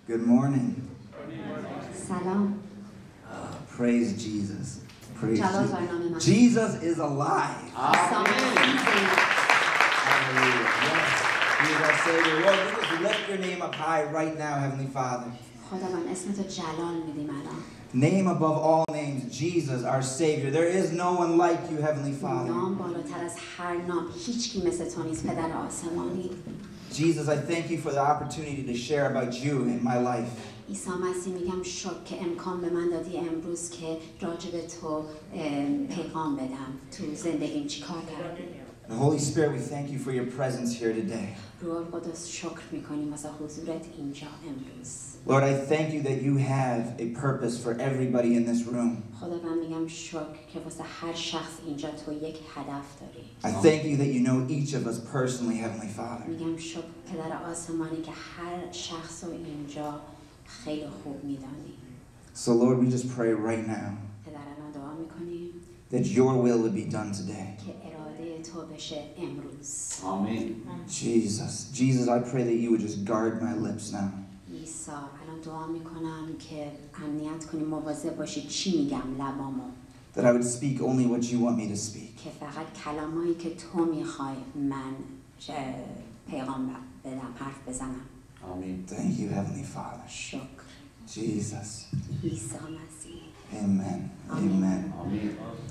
Good morning. Salam. Praise Jesus. Praise Jesus. Jesus is alive. Amen. Hallelujah. Yes. He is our Savior. Lord, we just lift your name up high right now, Heavenly Father. خداوند اسم تو جلال میدیم الان. Name above all names, Jesus, our Savior. There is no one like you, Heavenly Father. نام بالاتر از هر نام. هیچ کی مثل تو نیست پدر آسمانی. Jesus, I thank you for the opportunity to share about you in my life. عیسی مسیح میگم شکر که امکان به من دادی امروز که راجع به تو پیغام بدم. تو زندگیم چیکار کردی؟ And Holy Spirit, we thank you for your presence here today. روح القدس شکر میکنیم واسه حضورت اینجا امروز. Lord, I thank you that you have a purpose for everybody in this room. خداوند میگم شکر که واسه هر شخص اینجا تو یک هدف داری. I thank you that you know each of us personally, Heavenly Father. میگم شکر پدر آسمانی که هر شخص رو اینجا خیلی خوب میدانی. So Lord, we just pray right now پدر الان دعا میکنیم that your will would be done today. که اراده تو بشه امروز. Amen. Jesus, I pray that you would just guard my lips now. عیسی الان دعا میکنم که امنیت کنی مواظب باشی چی میگم لبامو. That I would speak only what you want me to speak. که فقط کلمایی که تو میخوای من پیغام بدم حرف بزنم. Amen. Thank you, Heavenly Father. شکر. Jesus. عیسی مسیح. Amen. Amen. Amen.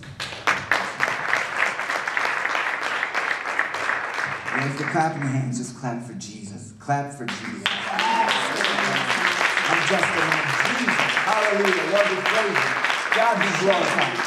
And if you're clapping your hands, just clap for Jesus. Clap for Jesus. I'm just a man. Jesus. Hallelujah. Lord, we praise you. God be glorified.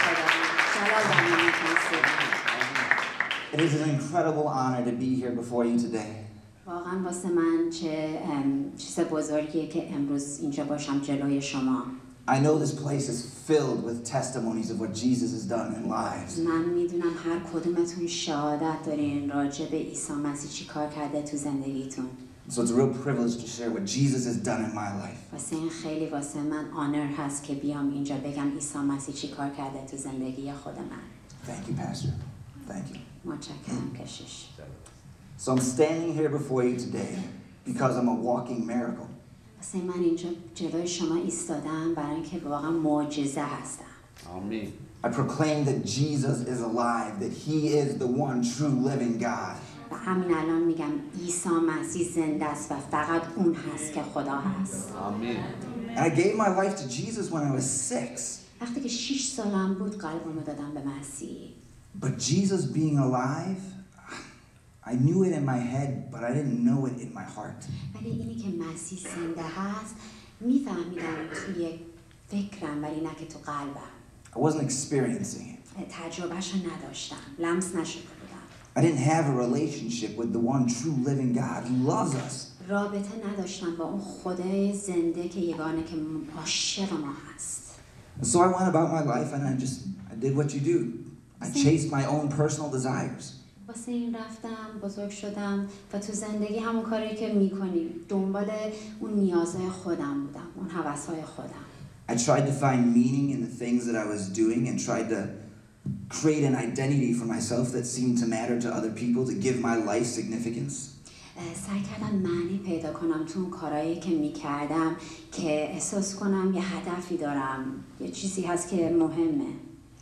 It is an incredible honor to be here before you today. واقعا واسه من چه چیز بزرگیه که امروز اینجا باشم جلوی شما. I know this place is filled with testimonies of what Jesus has done in lives. من میدونم هر کدومتون شهادت دارین راجع به عیسی مسیح چی کار کرده تو زندگیتون. So it's a real privilege to share what Jesus has done in my life. واسه این خیلی واسه من آنر هست که بیام اینجا بگم عیسی مسیح چی کار کرده تو زندگی خود من. Thank you, Pastor. Thank you. متشکرم کشیش. So I'm standing here before you today because I'm a walking miracle. واسه من اینجا جلوی شما ایستادم برای اینکه واقعا معجزه هستم. Amen. I proclaim that Jesus is alive, that he is the one true living God. و همین الان میگم عیسی مسیح زنده است و فقط اون هست که خدا هست. Amen. And I gave my life to Jesus when I was 6. وقتی که 6 سالم بود قلبمو دادم به مسیح. But Jesus being alive, I knew it in my head, but I didn't know it in my heart. ولی اینی که مسیح زنده هست میفهمیدم توی فکرم ولی نه که تو قلبم. I wasn't experiencing it. تجربهشو نداشتم. لمس نشده بودم. I didn't have a relationship with the one true living God who loves us. رابطه نداشتم با اون خدای زنده که یگانه که عاشق ما هست. So I went about my life and I did what you do. I chased my own personal desires. واسه این رفتم بزرگ شدم و تو زندگی همون کاری که میکنیم دنبال اون نیازهای خودم بودم اون هوسهای خودم. I tried to find meaning in the things that I was doing and tried to create an identity for myself that seemed to matter to other people, to give my life significance. سعی کردم معنی پیدا کنم تو اون کارهایی که میکردم که احساس کنم یه هدفی دارم یه چیزی هست که مهمه.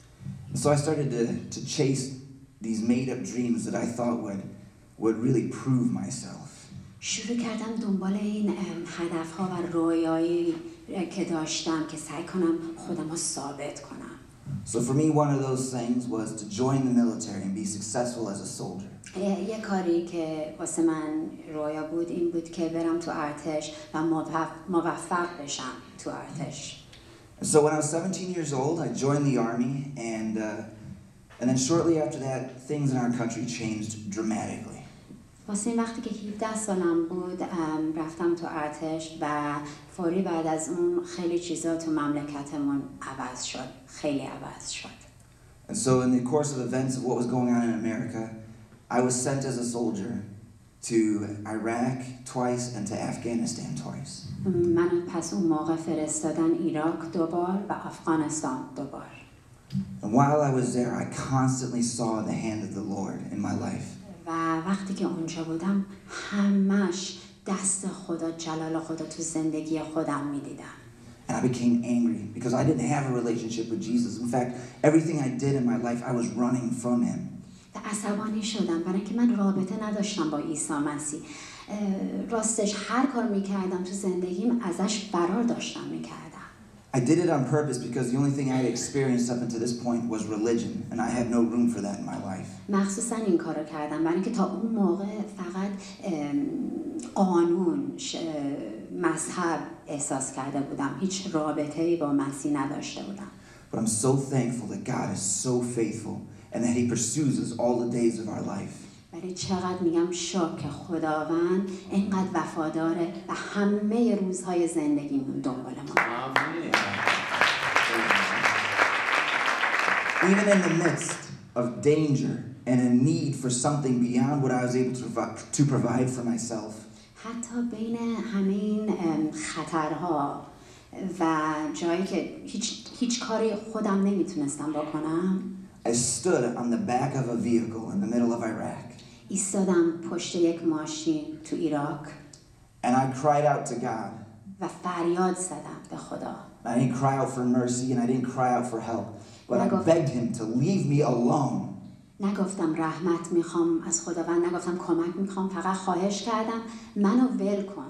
So I started to chase these made-up dreams that I thought would really prove myself. شروع کردم دنبال این هدفها و رویایی که داشتم که سعی کنم خودم رو ثابت کنم. So for me, one of those things was to join the military and be successful as a soldier. یه کاری که واسه من رویا بود این بود که برم تو ارتش و موفق بشم تو ارتش. So when I was 17 years old, I joined the army, and then shortly after that, things in our country changed dramatically. واسه این وقتی که 17 سالم بود رفتم تو ارتش و فوری بعد از اون خیلی چیزا تو مملکتمون عوض شد. خیلی عوض شد. And so in the course of events of what was going on in America, I was sent as a soldier to Iraq twice and to Afghanistan twice. من پس اون موقع فرستادن عراق 2 بار و افغانستان 2 بار. And while I was there, I constantly saw the hand of the Lord in my life. و وقتی که اونجا بودم همش دست خدا، جلال خدا تو زندگی خودم میدیدم. And I became angry because I didn't have a relationship with Jesus. In fact, everything I did in my life, I was running from him. و عصبانی شدم برای اینکه من رابطه نداشتم با عیسی مسیح. راستش هر کار میکردم تو زندگیم ازش فرار داشتم میکردم. I did it on purpose because the only thing I had experienced up until this point was religion, and I had no room for that in my life. مخصوصا این کارو کردم برای اینکه تا اون موقع فقط قانون، مذهب احساس کرده بودم. هیچ رابطه‌ای با مسیح نداشته بودم. But I'm so thankful that God is so faithful and that he pursues us all the days of our life. ولی چقدر میگم شکر خداوند اینقدر وفاداره و همه روزهای زندگیمون دنبال ما. آمین. Even in the midst of danger and a need for something beyond what I was able to provide for myself, حتی بین همه این خطرها و جایی که هیچ کاری خودم نمیتونستم بکنم، I stood on the back of a vehicle in the middle of Iraq. ایستادم پشت یک ماشین تو عراق And I cried out to God. و فریاد زدم به خدا. I didn't cry out for mercy and I didn't cry out for help, but I begged him to leave me alone. نگفتم رحمت میخوام از خداوند، نگفتم کمک میخوام، فقط خواهش کردم منو ول کن.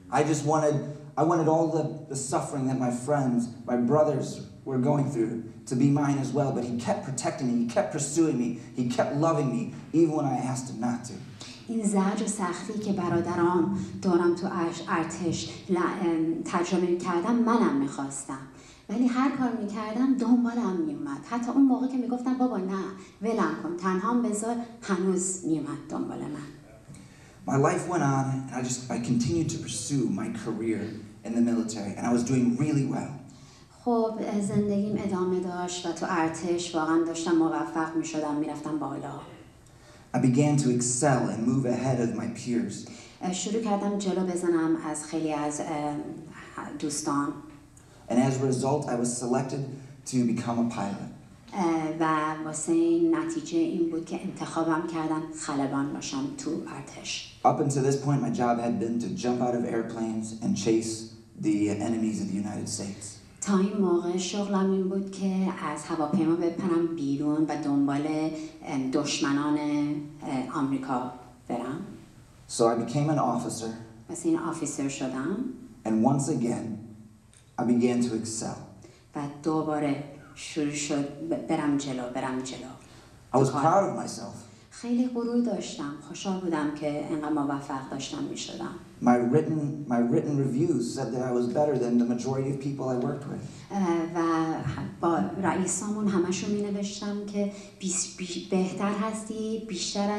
I wanted all the suffering that my friends, my brothers were going through to be mine as well, but he kept protecting me, he kept pursuing me, he kept loving me, even when I asked him not to. این زجر و سختی که برادرام دارم تو ارتش تجربه میکردم منم میخواستم، ولی هر کار میکردم دنبالم میومد. حتی اون موقع که میگفتم بابا نه ولم کن تنهام بذار، هنوز میومد دنبال من. My life went on and I continued to pursue my career in the military and I was doing really well. خب زندگیم ادامه داشت و تو ارتش واقعا داشتم موفق میشدم، میرفتم بالا. I began to excel and move ahead of my peers. شروع کردم جلو بزنم از خیلی از دوستان. And as a result, I was selected to become a pilot. و واسه این نتیجه این بود که انتخابم کردن خلبان باشم تو ارتش. Up until this point, my job had been to jump out of airplanes and chase the enemies of the United States. تا این موقع شغلم این بود که از هواپیما بپرم بیرون و دنبال دشمنان آمریکا برم. So I became an officer. واسه این آفیسر شدم. And once again, I began to excel. و دوباره شروع شد برم جلو. I was proud of myself. خیلی غرور داشتم، خوشحال بودم که اینقدر موفق داشتم میشدم. My written reviews said that I was better than the majority of people I worked with. و با رئیسامون همشون می نوشتم که بهتر هستی بیشتر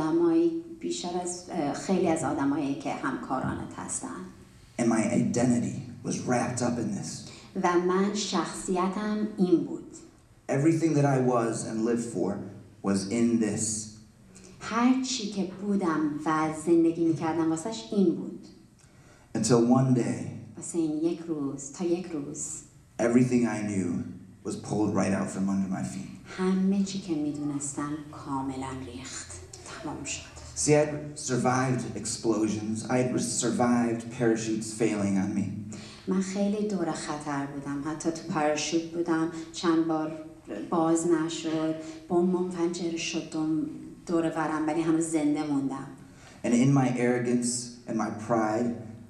از خیلی از آدمایی که همکارانت هستن. And my identity was wrapped up in this. و من شخصیتم این بود. Everything that I was and lived for was in this. هر چی که بودم و زندگی میکردم واسش این بود. Until one day, واسه این یک روز everything I knew was pulled right out from under my feet. همه چی که میدونستم کاملا ریخت، تمام شد. See, I had survived explosions. I had survived parachutes failing on me. من خیلی دور خطر بودم، حتی تو پاراشوت بودم، چند بار باز نشد، بمب منفجر شد دور ورم، ولی هنوز زنده موندم. And in my arrogance and my pride,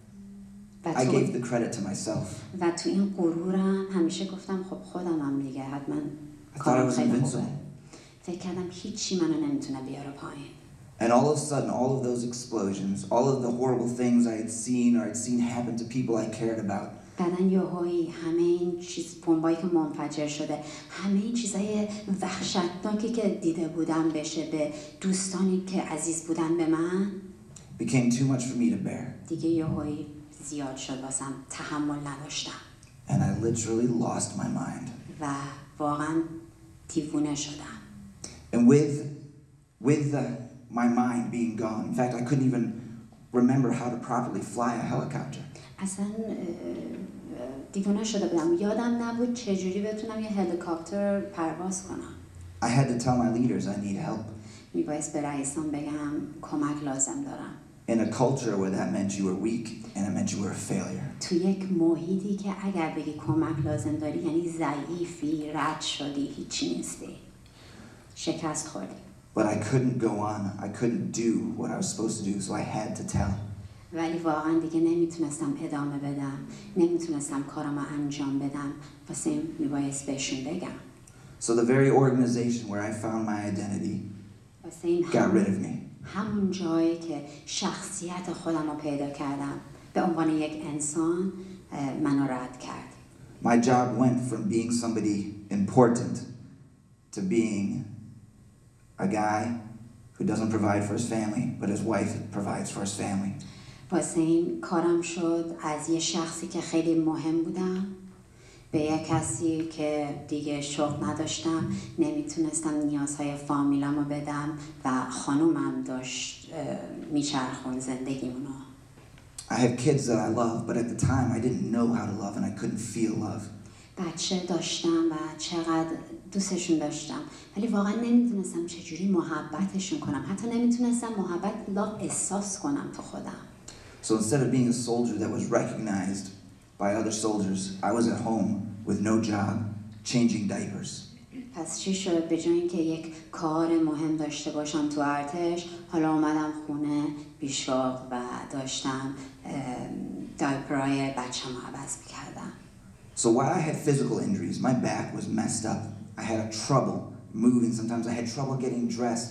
I gave the credit to myself. و تو این غرورم همیشه گفتم خب خودمم دیگه، حتما کارم خیلی خوبه. فکر کردم هیچی منو نمیتونه بیاره پایین. And all of a sudden, all of those explosions, all of the horrible things I had seen happen to people I cared about. بعدن یهویی همه این بمبایی که منفجر شده، همه این چیزای وحشتناکی که دیده بودم بشه به دوستانی که عزیز بودن به من، became too much for me to bear. دیگه یهویی زیاد شد واسم، تحمل نداشتم. And I literally lost my mind. و واقعا دیوونه شدم. And with my mind being gone, in fact, I couldn't even remember how to properly fly a helicopter. اصلا دیوونه شده بودم، یادم نبود چجوری بتونم یه هلیکوپتر پرواز کنم. I had to tell my leaders I need help. میبایست به رئیسان بگم کمک لازم دارم. in a culture where that meant you were weak and it meant you were a failure. تو یک محیطی که اگر بگی کمک لازم داری یعنی ضعیفی، رد شدی، هیچی نیستی، شکست خوردی. But I couldn't go on. I couldn't do what I was supposed to do, so I had to tell. ولی واقعا دیگه نمیتونستم ادامه بدم، نمیتونستم کارمو انجام بدم، واسه این میبایست بهشون بگم. So the very organization where I found my identity واسه این got rid of me. همون جایی که شخصیت خودم رو پیدا کردم به عنوان یک انسان منو رد کرد. My job went from being somebody important to being a guy who doesn't provide for his family, but his wife provides for his family. واسه این کارم شد از یه شخصی که خیلی مهم بودم به یه کسی که دیگه شغل نداشتم، نمیتونستم نیازهای فامیلمو بدم و خانومم داشت میچرخون زندگیمونو. I have kids that I love, but at the time I didn't know how to love and I couldn't feel love. بچه داشتم و چقدر دوستشون داشتم ولی واقعا نمیتونستم چجوری محبتشون کنم، حتی نمیتونستم محبت احساس کنم تو خودم. So instead of being a soldier that was recognized by other soldiers, I was at home with no job, changing diapers. پس چی شد؟ به جای اینکه یک کار مهم داشته باشم تو ارتش، حالا اومدم خونه بیشغل و داشتم دایپرهای بچه‌مو عوض می‌کردم. So while I had physical injuries, my back was messed up. I had trouble moving. Sometimes I had trouble getting dressed.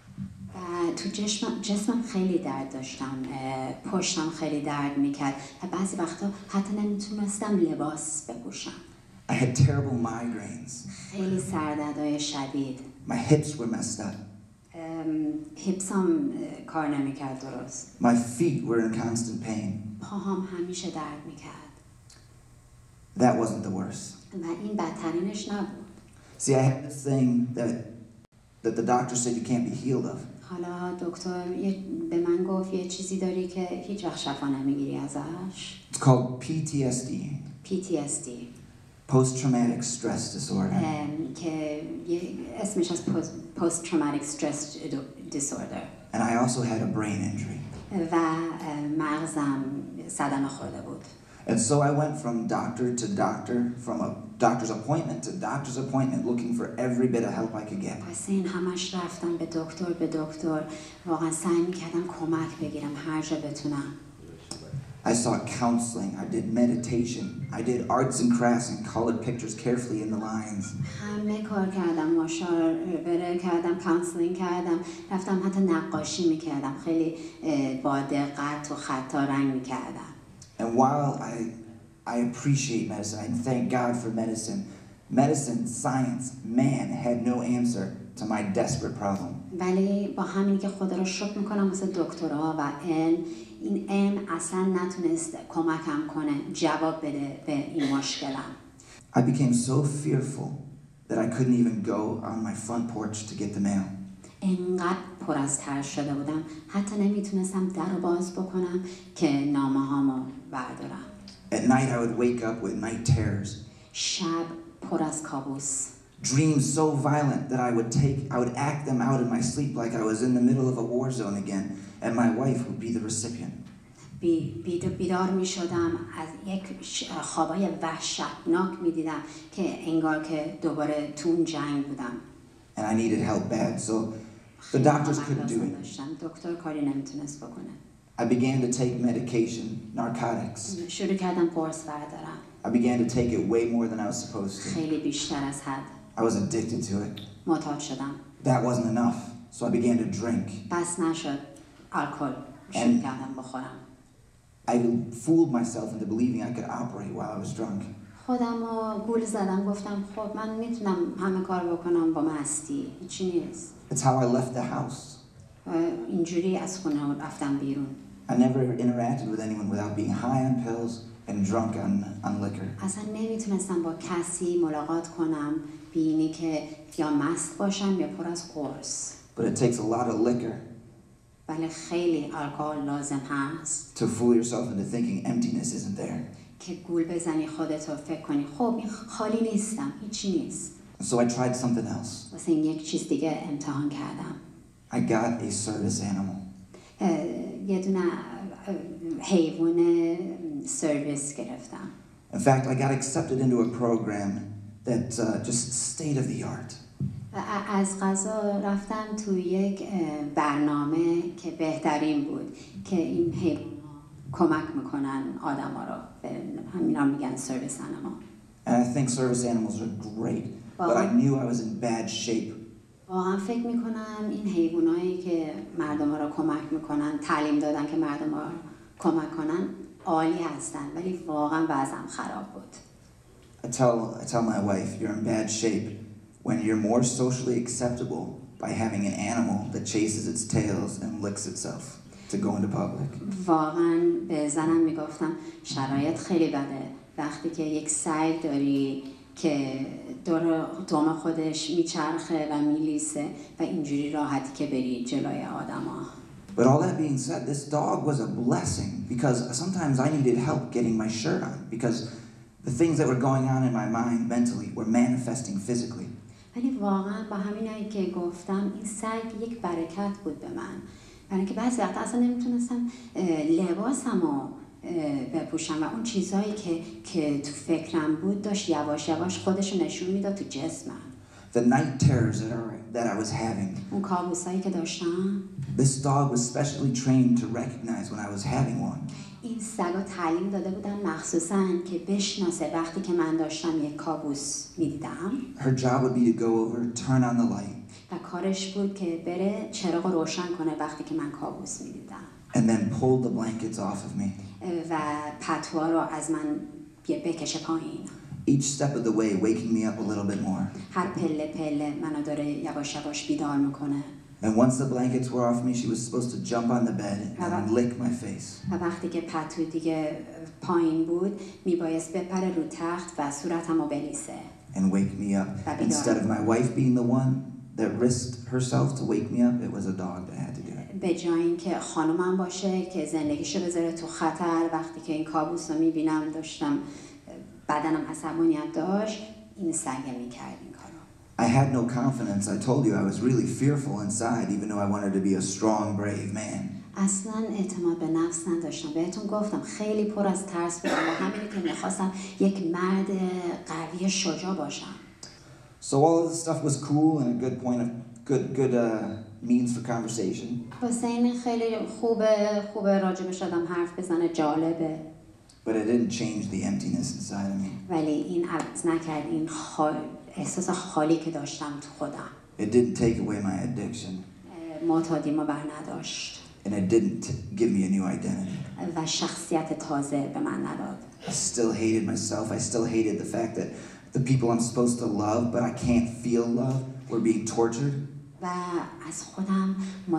و تو جسمم خیلی درد داشتم، پشتم خیلی درد میکرد و بعضی وقتا حتی نمیتونستم لباس بپوشم. I had terrible migraines. خیلی سردردهای شدید. My hips were messed up. هیپسام کار نمیکرد درست. My feet were in constant pain. پاهام همیشه درد میکرد. That wasn't the worst. و این بدترینش نبود. See, I had this thing that the doctor said you can't be healed of. حالا دکتر به من گفت یه چیزی داری که هیچ وقت شفا نمیگیری ازش. It's called PTSD. PTSD. Post-traumatic stress disorder. که اسمش از Post Traumatic Stress Disorder. And I also had a brain injury. و مغزم صدمه خورده بود. And so I went from doctor to doctor, from a doctor's appointment to doctor's appointment, looking for every bit of help I could get. پس این همش رفتم به دکتر واقعا سعی می‌کردم کمک بگیرم هر جا بتونم. I sought counseling, I did meditation, I did arts and crafts and colored pictures carefully in the lines. همه کار کردم، مشاوره کردم، کانسلینگ کردم، رفتم حتی نقاشی می‌کردم، خیلی با دقت و خطا رنگ می‌کردم. And while I appreciate medicine, I thank God for medicine, science, man had no answer to my desperate problem. ولی با همین که خدا رو شکر میکنم واسه دکترها و این علم اصلا نتونست کمکم کنه جواب بده به این مشکلم. I became so fearful that I couldn't even go on my front porch to get the mail. اینقدر پر از ترس شده بودم حتی نمیتونستم در رو باز بکنم که نامه هامو بردارم. At night I would wake up with night terrors. شب پر از کابوس. Dreams so violent that I would act them out in my sleep like I was in the middle of a war zone again, and my wife would be the recipient. بیدار می شدم از یک خوابای وحشتناک می دیدم که انگار که دوباره تو اون جنگ بودم. And I needed help bad, so the doctors couldn't do it. دکتر کاری نمیتونست بکنه. I began to take medication, narcotics. شروع کردم قرص بردارم. I began to take it way more than I was supposed to. خیلی بیشتر از حد. I was addicted to it. معتاد شدم. That wasn't enough, so I began to drink. بس نشد. الکل شروع کردم بخورم. I fooled myself into believing I could operate while I was drunk. خودم رو گول زدم گفتم خب من میتونم همه کار بکنم با مستی. هیچی نیست. It's how I left the house. اینجوری از خونه رفتم بیرون. I never interacted with anyone without being high on pills and drunk on liquor. اصلا نمیتونستم با کسی ملاقات کنم بینی که یا مست باشم یا پر از قرص. But it takes a lot of liquor ولی خیلی الکل لازم هست. to fool yourself into thinking emptiness isn't there. که گول بزنی خودتو فکر کنی خب این خالی نیستم هیچی نیست. So I tried something else. واسه این یک چیز دیگه امتحان کردم. I got a service animal. یه دونه حیوان سرویس گرفتم. In fact, I got accepted into a program that just state of the art. از قضا رفتم تو یک برنامه که بهترین بود که این حیوان کمک میکنن آدما رو، به همینا میگن سرویس انیمال. And I think service animals are great, but I knew I was in bad shape. واقعا فکر میکنم این حیوانایی که مردم رو کمک میکنن، تعلیم دادن که مردم رو کمک کنن، عالی هستن، ولی واقعا وضعم خراب بود. I tell my wife, you're in bad shape when you're more socially acceptable by having an animal that chases its tails and licks itself to go into public. واقعا به زنم میگفتم شرایط خیلی بده وقتی که یک سگ داری که دور دوم خودش میچرخه و میلیسه و اینجوری راحتی که بری جلوی آدما. But all that being said, this dog was a blessing because sometimes I needed help getting my shirt on because the things that were going on in my mind mentally were manifesting physically. ولی واقعا با همینایی که گفتم این سگ یک برکت بود به من، برای اینکه بعضی وقتا اصلا نمیتونستم لباسمو بپوشم و اون چیزهایی که تو فکرم بود داشت یواش یواش خودشو نشون میداد تو جسمم. The night terrors that I was having. اون کابوسایی که داشتم. This dog was specially trained to recognize when I was having one. این سگا تعلیم داده بودن مخصوصاً که بشناسه وقتی که من داشتم یک کابوس میدیدم. Her job would be to go over, turn on the light. و کارش بود که بره چراغ روشن کنه وقتی که من کابوس میدیدم. And then pull the blankets off of me. و پتوها رو از من بکشه پایین. Each step of the way waking me up a little bit more. هر پله منو داره یواش یواش بیدار میکنه. And once the blankets were off me, she was supposed to jump on the bed and lick my face. و وقتی که پتو دیگه پایین بود میبایست بپره رو تخت و صورتمو بلیسه. And wake me up. Instead of my wife being the one that risked herself to wake me up, it was a dog that had to do it. به جای اینکه خانومم باشه که زندگیشو بذاره تو خطر، وقتی که این کابوس رو میبینم داشتم بدنم عصبانیت داشت، این سگه میکرد این کارو. I had no confidence. I told you I was really fearful inside, even though I wanted to be a strong, brave man. اصلا اعتماد به نفس نداشتم. بهتون گفتم خیلی پر از ترس بودم و همینی که میخواستم یک مرد قوی شجاع باشم. So all of this stuff was cool and a good point of good means for conversation. واسه این خیلی خوبه راجبش آدم حرف بزنه، جالبه. But it didn't change the emptiness inside of me. ولی این عوض نکرد این احساس خالی که داشتم تو خودم. It didn't take away my addiction. معتادیمو بر نداشت. And it didn't give me a new identity. و شخصیت تازه به من نداد. I still hated myself. I still hated the fact that the people I'm supposed to love, but I can't feel love, were being tortured. و از خودم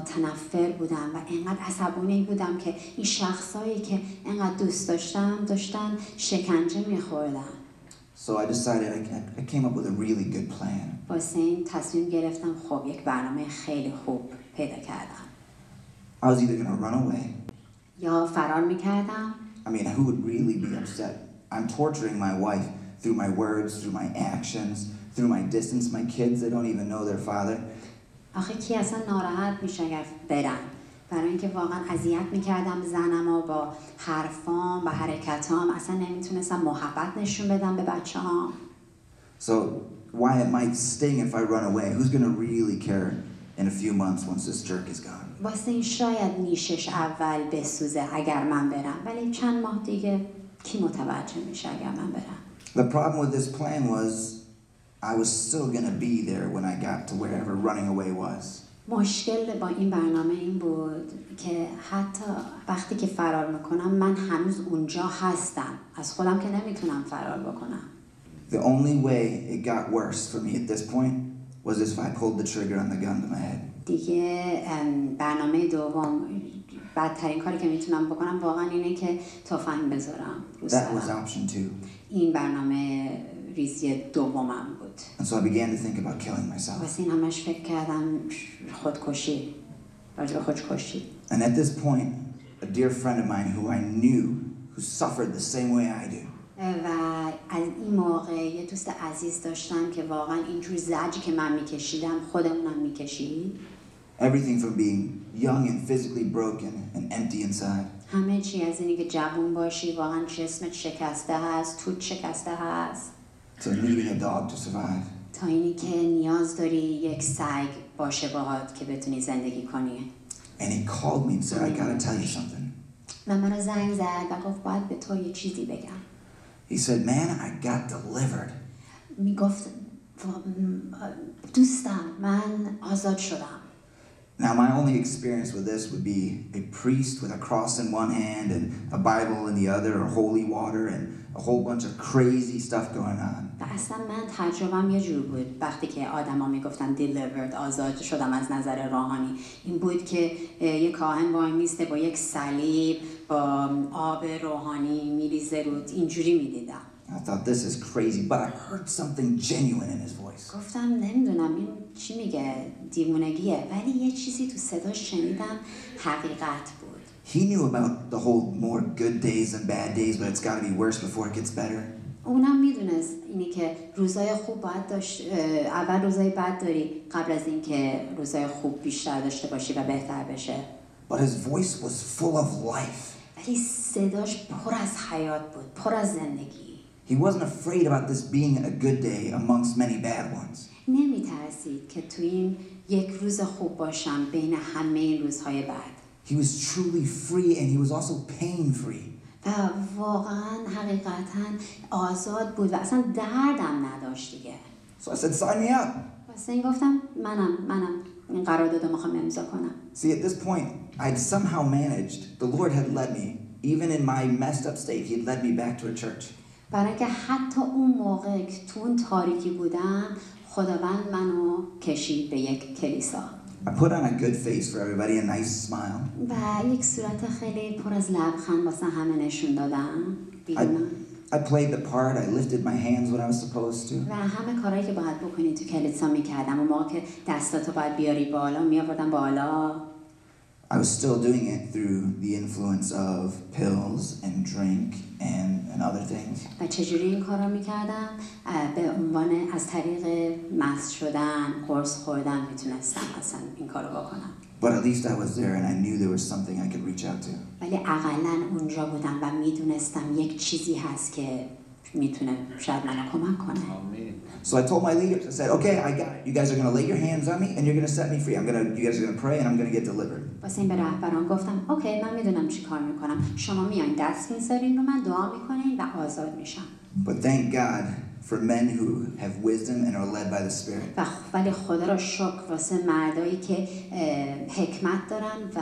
متنفر بودم و اینقدر عصبانی بودم که این شخصایی که اینقدر دوست داشتن شکنجه میخوردن. So I decided I came up with a really good plan. واسه این تصمیم گرفتم خب یک برنامه خیلی خوب پیدا کردم. I was either going to run away. یا فرار میکردم. I mean, who would really be upset? I'm torturing my wife through my words, through my actions, through my distance. My kids, they don't even know their father. آخه کی اصلا ناراحت میشه اگر برن؟ برای اینکه واقعا اذیت میکردم زنمو با حرفام و حرکتام، اصلا نمیتونستم محبت نشون بدم به بچه‌هام. So why it might sting if I run away? Who's going to really care in a few months once this jerk is gone? واسه این شاید نیشش اول بسوزه اگر من برم، ولی چند ماه دیگه کی متوجه میشه اگر من برم؟ The problem with this plan was I was still going to be there when I got to wherever running away was. مشکل با این برنامه این بود که حتی وقتی که فرار میکنم من هنوز اونجا هستم. از خودم که نمیتونم فرار بکنم. The only way it got worse for me at this point was if I pulled the trigger on the gun to my head. دیگه برنامه دوم، بدترین کاری که میتونم بکنم واقعا اینه که تفنگ بذارم رو سرم. That was option 2. این برنامه ریزی دومم بود. And so I began to think about killing myself. واسه این همش فکر کردم خودکشی، راجع به خودکشی. And at this point, a dear friend of mine who I knew, who suffered the same way I do. و از این موقع یه دوست عزیز داشتم که واقعا اینجور زجی که من میکشیدم خودمونم میکشید. Everything from being young and physically broken and empty inside. همه چی از اینی که جوون باشی واقعا جسمت شکسته هست، توت شکسته هست، To needing a dog to survive. تا اینی که نیاز داری یک سگ باشه باهات که بتونی زندگی کنی. And he called me and said, I gotta tell you something. و منو زنگ زد و گفت باید به تو یه چیزی بگم. He said, man, I got delivered. میگفت دوستم من آزاد شدم. Now, my only experience with this would be a priest with a cross in one hand and a Bible in the other, or holy water, and a whole bunch of crazy stuff going on. و اصلا من تجربم یه جور بود وقتی که آدما میگفتن delivered آزاد شدم از نظر روحانی، این بود که یک کاهن وای میسته با یک صلیب با آب روحانی میریزه رود، اینجوری میدیدم. I thought, this is crazy, but I heard something genuine in his voice. گفتم نمیدونم این چی میگه، دیوونگیه، ولی یه چیزی تو صداش شنیدم حقیقت بود. He knew about the whole more good days and bad days, but it's got to be worse before it gets better. اونم میدونست اینی که روزای خوب باید داشت، اول روزای بد داری قبل از اینکه روزای خوب بیشتر داشته باشی و بهتر بشه. But his voice was full of life. ولی صداش پر از حیات بود، پر از زندگی. He wasn't afraid about this being a good day amongst many bad ones. نمیترسید که تو این یک روز خوب باشم بین همه این روزهای بد. He was truly free and he was also pain-free. و واقعا حقیقتا آزاد بود و اصلا دردم نداشت دیگه. So I said, sign me up. واسه این گفتم منم این قراردادو میخوام امضا کنم. See, at this point, I'd somehow managed, the Lord had led me, even in my messed up state, He'd led me back to a church. برای اینکه حتی اون موقع که تو اون تاریکی بودم خداوند منو کشید به یک کلیسا. I put on a good face for everybody, a nice smile. و یک صورت خیلی پر از لبخند واسه همه نشون دادم. I played the part, I lifted my hands when I was supposed to. و همه کارهایی که باید بکنی تو کلیسا میکردم. اون موقع که دستاتو باید بیاری بالا میآوردم بالا. I was still doing it through the influence of pills and drink and other things. و چجوری این کارو میکردم؟ به عنوان از طریق مست شدن، قرص خوردن میتونستم اصلا این کارو بکنم. But at least I was there and I knew there was something I could reach out to. ولی اقلن اونجا بودم و میدونستم یک چیزی هست که میتونه شاید منو کمک کنه. Amen. So I told my leaders, I said, okay, I got it. You guys are going to lay your hands on me and you're going to set me free. You guys are going to pray and I'm going to get delivered. واسه این به رهبران گفتم اوکی من میدونم چی کار میکنم، شما میایین دست میذارین رو من دعا میکنین و آزاد میشم. But thank God for men who have wisdom and are led by the Spirit. ولی خدا را شکر واسه مردایی که حکمت دارن و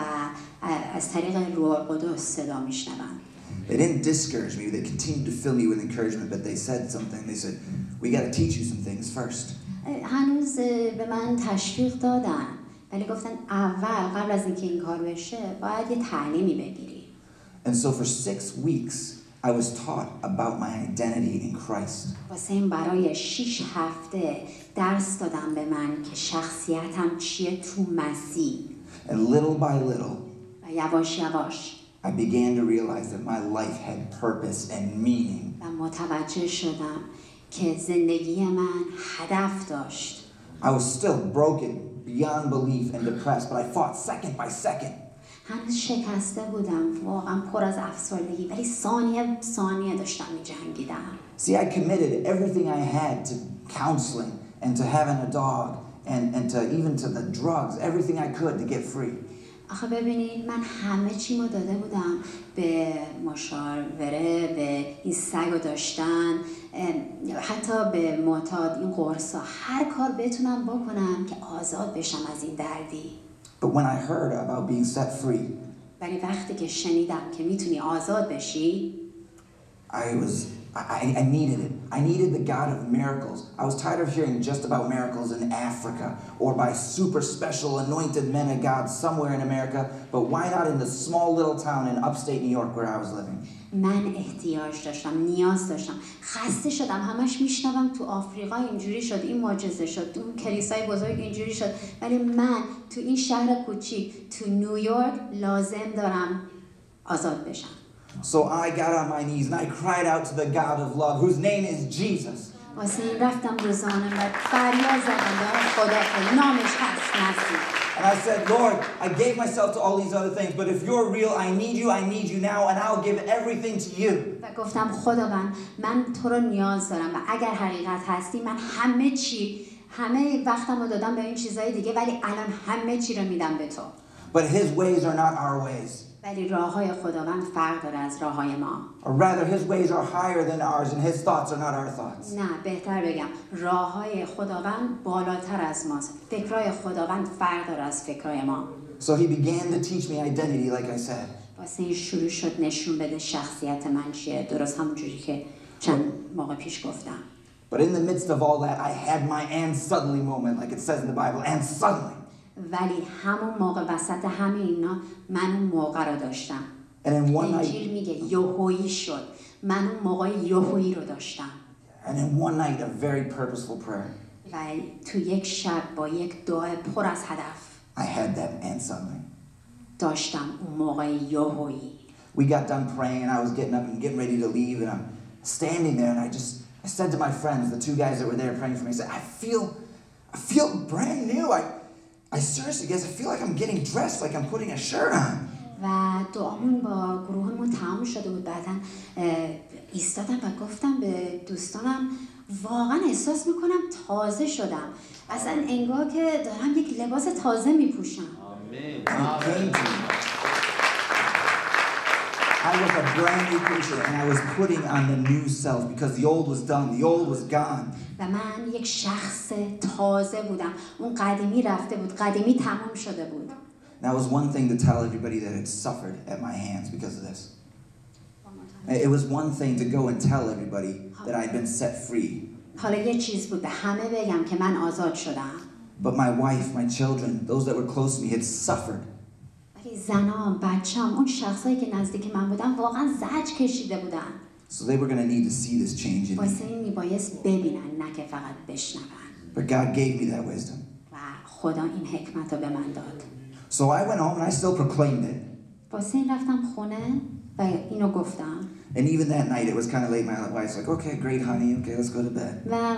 از طریق روح القدس صدا میشنون. They didn't discourage me. They continued to fill me with encouragement, but they said something. They said, we got to teach you some things first. هنوز به من تشویق دادن ولی گفتن اول قبل از اینکه این کار بشه باید یه تعلیمی بگیری. And so for 6 weeks, I was taught about my identity in Christ. واسه این برای 6 هفته درس دادن به من که شخصیتم چیه تو مسیح. And little by little, و یواش یواش I began to realize that my life had purpose and meaning. و متوجه شدم که زندگی من هدف داشت. I was still broken beyond belief and depressed, but I fought second by second. هنوز شکسته بودم، واقعا پر از افسردگی، ولی ثانیه داشتم می‌جنگیدم. See, I committed everything I had to counseling and to having a dog and to even to the drugs, everything I could to get free. آخه ببینید من همه چیمو داده بودم به مشاوره، به این سگو داشتن، حتی به معتاد این قرصا، هر کار بتونم بکنم که آزاد بشم از این دردی. But when I heard about being set free, ولی وقتی که شنیدم که میتونی آزاد بشی، I needed it. I needed the God of miracles. I was tired of hearing just about miracles in Africa or by super special anointed men of God somewhere in America, but why not in the small little town in upstate New York where I was living? من احتیاج داشتم، نیاز داشتم، خسته شدم، همش میشنوم تو آفریقا اینجوری شد، این معجزه شد، تو کلیسای بزرگ اینجوری شد، ولی من تو این شهر کوچیک تو نیویورک لازم دارم آزاد بشم. So I got on my knees and I cried out to the God of love, whose name is Jesus. واسه این رفتم رو زانم و فریاد زدم به خدا که نامش هست مسیح. And I said, Lord, I gave myself to all these other things, but if you're real, I need you now, and I'll give everything to you. و گفتم خداوند من تو رو نیاز دارم و اگر حقیقت هستی من همه وقتم رو دادم به این چیزهای دیگه ولی الان همه چی رو میدم به تو. But his ways are not our ways. ولی راههای خداوند فرق داره از راههای ما. Or rather, his ways are higher than ours, and his thoughts are not our thoughts. نه بهتر بگم راههای خداوند بالاتر از ماست. فکرهای خداوند فرق داره از فکرهای ما. So he began to teach me identity, like I said. واسه این شروع شد نشون بده شخصیت من چیه، درست همونجوری که چند موقع پیش گفتم. But in the midst of all that, I had my and suddenly moment, like it says in the Bible, and suddenly. ولی همون موقع وسط همه اینا من اون موقع رو داشتم. And in one انجیل night, میگه یهویی شد. من اون موقع یهویی رو داشتم. and in one night, a very purposeful prayer, و تو یک شب با یک دعا پر از هدف I had that and suddenly. داشتم اون موقع یهویی. We got done praying, and I was getting up and getting ready to leave, and I'm standing there, and I said to my friends, the two guys that were there praying for me, I said, I feel brand new. I seriously, guys, I feel like I'm getting dressed, like I'm putting a shirt on. و دعامون با گروهمون تمام شده بود. بعداً ایستادم و گفتم به دوستانم واقعا احساس میکنم تازه شدم. اصلا انگار که دارم یک لباس تازه میپوشم. آمین. And it came to me. I was a brand new creature, and I was putting on the new self because the old was done, the old was gone. و من یک شخص تازه بودم. اون قدیمی رفته بود، قدیمی تمام شده بود. Now, it was one thing to tell everybody that had suffered at my hands because of this. It was one thing to go and tell everybody that I'd been set free. حالا یه چیز بود به همه بگم که من آزاد شدم. But my wife, my children, those that were close to me had suffered. ولی زنام، بچه‌ام، اون شخصایی که نزدیک من بودن واقعا زجر کشیده بودن. So they were going to need to see this change in me. واسه این میبایست ببینن نه که فقط بشنون. But God gave me that wisdom. و خدا این حکمت رو به من داد. So I went home and I still proclaimed it. واسه این رفتم خونه و اینو گفتم. And even that night, it was kind of late. My wife's like, okay, great, honey. Okay, let's go to bed. و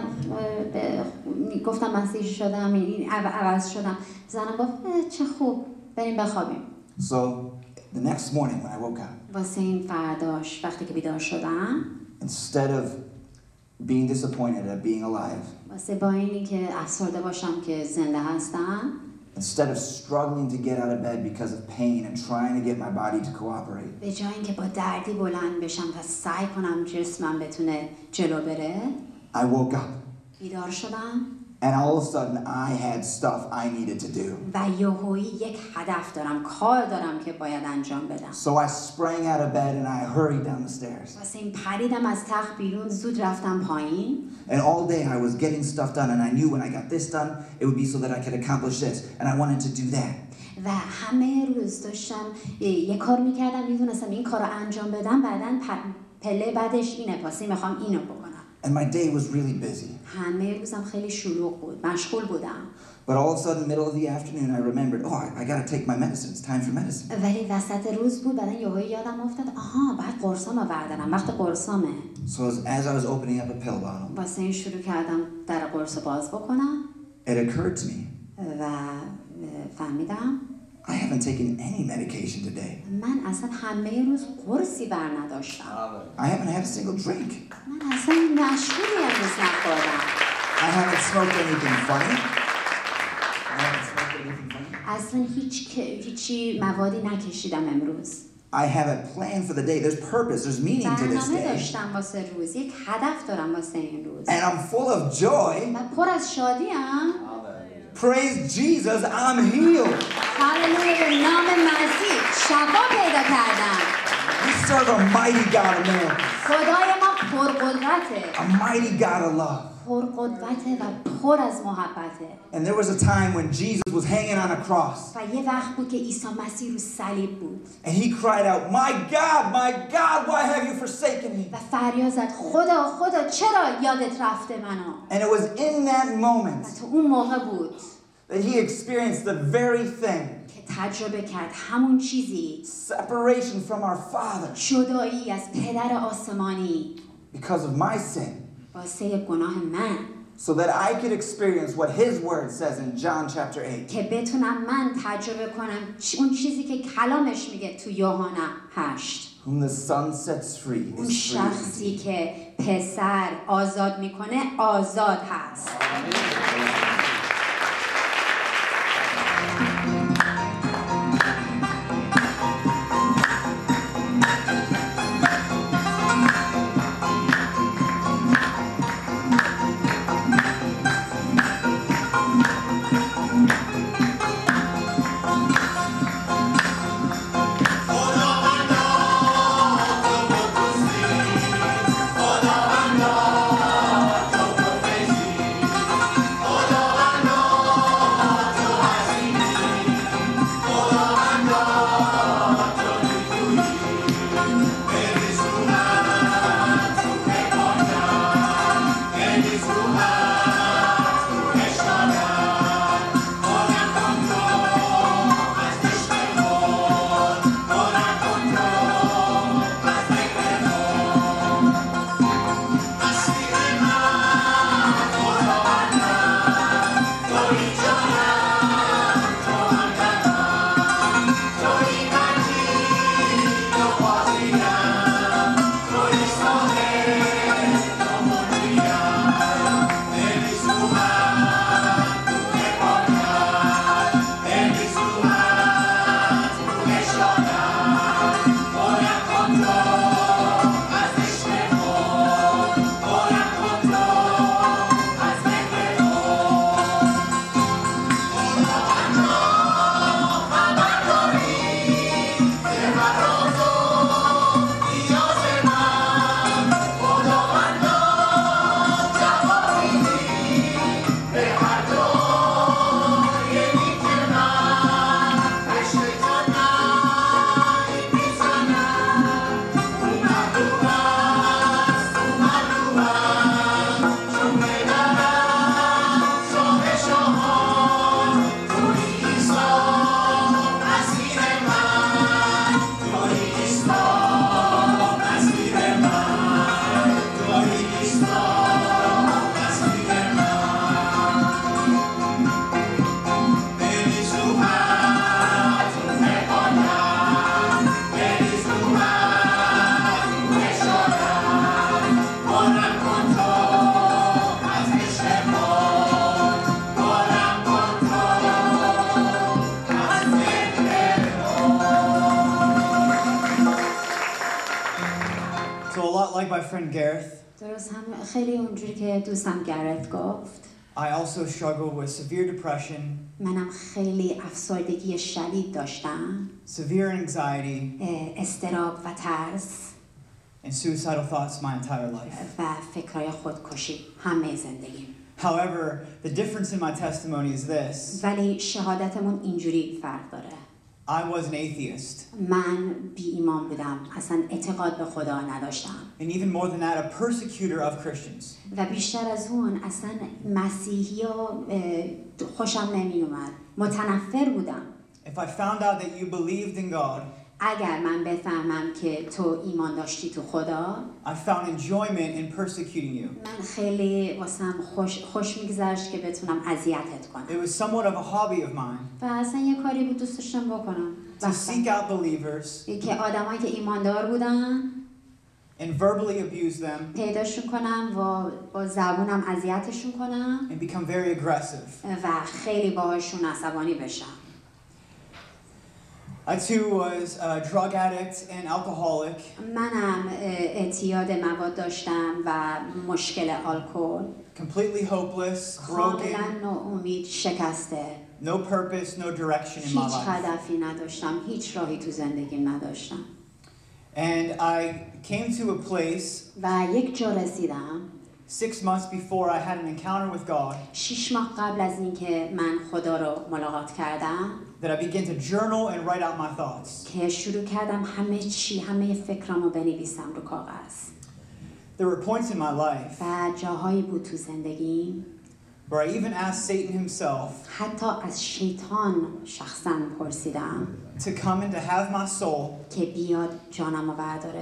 گفتم مسیح شدم، این عوض شدم. زنم گفت چه خوب، بریم بخوابیم. So the next morning when I woke up, واسه این فرداش وقتی که بیدار شدم، instead of being disappointed at being alive, واسه با اینی که افسرده باشم که زنده هستم، instead of struggling to get out of bed because of pain and trying to get my body to cooperate, به جای اینکه با دردی بلند بشم و سعی کنم جسمم بتونه جلو بره، I woke up. بیدار شدم And all of a sudden, I had stuff I needed to do. و یهویی یک هدف دارم، کار دارم که باید انجام بدم. So I sprang out of bed and I hurried down the stairs. واسه این پریدم از تخت بیرون، زود رفتم پایین. And all day I was getting stuff done, and I knew when I got this done, it would be so that I could accomplish this, and I wanted to do that. و همه روز داشتم یه کار میکردم، میدونستم این کار رو انجام بدم، بعداً پله بعدش اینه، پس میخوام اینو بکنم. And my day was really busy. همه روزم خیلی شلوغ بود، مشغول بودم. But all of a sudden, middle of the afternoon, I remembered, I got to take my medicine. It's time for medicine. ولی وسط روز بود، بعداً یهویی یادم افتاد باید قرصامو بردارم، وقت قرصامه. So as I was opening up a pill bottle, واسه این شروع کردم در قرص باز بکنم it occurred to me, و فهمیدم I haven't taken any medication today. من اصلا همه روز قرصی بر نداشتم. I haven't had a single drink. من اصلا مشروبی امروز نخوردم. I haven't smoked anything funny. اصلا هیچی موادی نکشیدم امروز. I have a plan for the day. There's purpose. There's meaning to this برنامه day. داشتم واسه روز، یک هدف دارم واسه این روز. And I'm full of joy. من پر از شادیم. Praise Jesus, I'm healed. هاللویا، به نام مسیح شفا پیدا کردم. We serve a mighty God of miracles. خدای ما پرقدرته. A mighty God of love. پرقدرته و پر از محبته. And there was a time when Jesus was hanging on a cross. و یه وقت بود که عیسی مسیح رو صلیب بود. And he cried out, my God, why have you forsaken me? و فریاد زد خدا چرا یادت رفته منو؟ And it was in that moment و تو اون موقع بود that he experienced the very thing, که تجربه کرد همون چیزی، separation from our Father جدایی از پدر آسمانی because of my sin. واسه گناه من. so that I could experience what his word says in John chapter 8. که بتونم من تجربه کنم اون چیزی که کلامش میگه تو یوحنا 8. Whom the Son sets free اون is free. شخصی که پسر آزاد میکنه آزاد هست. Like my friend Gareth, درست هم خیلی اونجوری که دوستم گرت گفت. I also struggle with severe depression, منم خیلی افسردگی شدید داشتم. severe anxiety, اضطراب و ترس. and suicidal thoughts my entire life. و فکرهای خودکشی همه زندگیم. However, the difference in my testimony is this. ولی شهادتمون اینجوری فرق داره. I was an atheist. من بی ایمان بودم. اصلا اعتقاد به خدا نداشتم. And even more than that, a persecutor of Christians. و بیشتر از اون اصلا مسیحی ها خوشم نمی اومد. متنفر بودم. If I found out that you believed in God, اگر من بفهمم که تو ایمان داشتی تو خدا، I found enjoyment in persecuting you. من خیلی واسم خوش میگذشت که بتونم اذیتت کنم. It was somewhat of a hobby of mine. و اصلا یه کاری بود دوست داشتم بکنم. To seek out believers که آدمایی که ایماندار بودن and verbally abuse them پیداشون کنم و با زبونم اذیتشون کنم and become very aggressive. و خیلی باهاشون عصبانی بشم. I too was a drug addict and alcoholic. منم اعتیاد مواد داشتم و مشکل الکل. Completely hopeless, broken, کاملا ناامید، شکسته. no purpose, no direction in my هیچ life. هدفی نداشتم، هیچ راهی تو زندگیم نداشتم. And I came to a place و یک جا رسیدم 6 months before I had an encounter with God 6 ماه قبل از اینکه من خدا رو ملاقات کردم that I began to journal and write out my thoughts. که شروع کردم همه فکرامو بنویسم رو کاغذ. There were points in my life و جاهایی بود تو زندگیم where I even asked Satan himself حتی از شیطان شخصا پرسیدم to come and to have my soul که بیاد جانمو برداره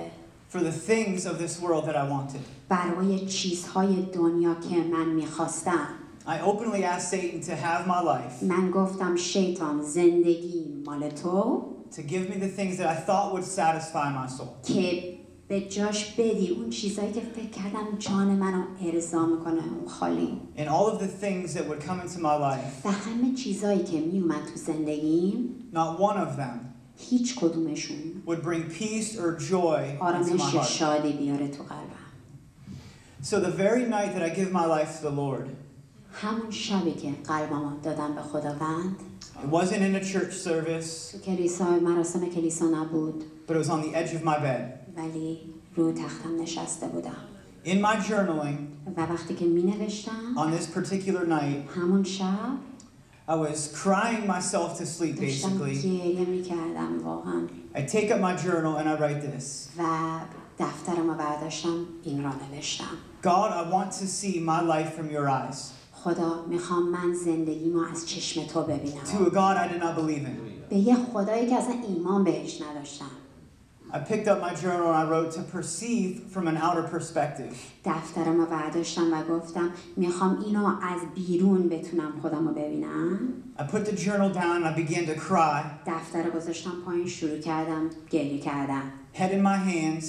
for the things of this world that I wanted. برای چیزهای دنیا که من میخواستم. I openly asked Satan to have my life, من گفتم شیطان زندگی مال تو to give me the things that I thought would satisfy my soul. که به جاش بدی اون چیزایی که فکر کردم جان منو ارضا میکنه اون خالی. And all of the things that would come into my life, و همه چیزایی که میومد تو زندگیم not one of them هیچ کدومشون would bring peace or joy into my آرامش یا heart. شادی بیاره تو قلبم. So the very night that I give my life to the Lord, همون شبی که قلبمو دادم به خداوند، it wasn't in a church service, تو کلیسا مراسم کلیسا نبود، but it was on the edge of my bed. ولی رو تختم نشسته بودم. In my journaling, و وقتی که می نوشتم on this particular night, همون شب I was crying myself to sleep, داشتم basically. گریه می کردم واقعا I take up my journal and I write this. و دفترمو برداشتم این را نوشتم. God, I want to see my life from your eyes. خدا میخوام من زندگیمو از چشم تو To a ببینم. God I did not believe in. به یه خدایی که اصلا ایمان بهش نداشتم. I picked up my journal and I wrote to perceive from an outer perspective. دفترمو برداشتم و گفتم میخوام اینو از بیرون بتونم خودمو ببینم. I put the journal down and I began to cry, دفتر رو گذاشتم پایین، شروع کردم گریه کردم. head in my hands,